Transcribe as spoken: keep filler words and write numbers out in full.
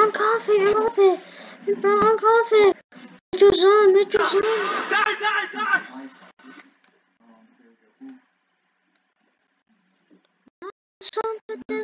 brown coffee, coffee, brown coffee. Nitrogen, nitrogen. Die, die, die! Something.